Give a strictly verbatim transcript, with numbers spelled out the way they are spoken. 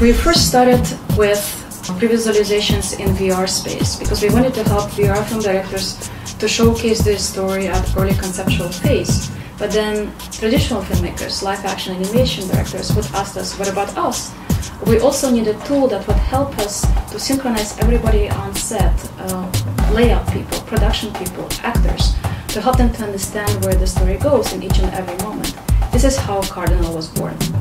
We first started with previsualizations in V R space because we wanted to help V R film directors to showcase their story at early conceptual phase. But then traditional filmmakers, live action animation directors would ask us, what about us? We also need a tool that would help us to synchronize everybody on set, uh, layout people, production people, actors, to help them to understand where the story goes in each and every moment. This is how Cardinal was born.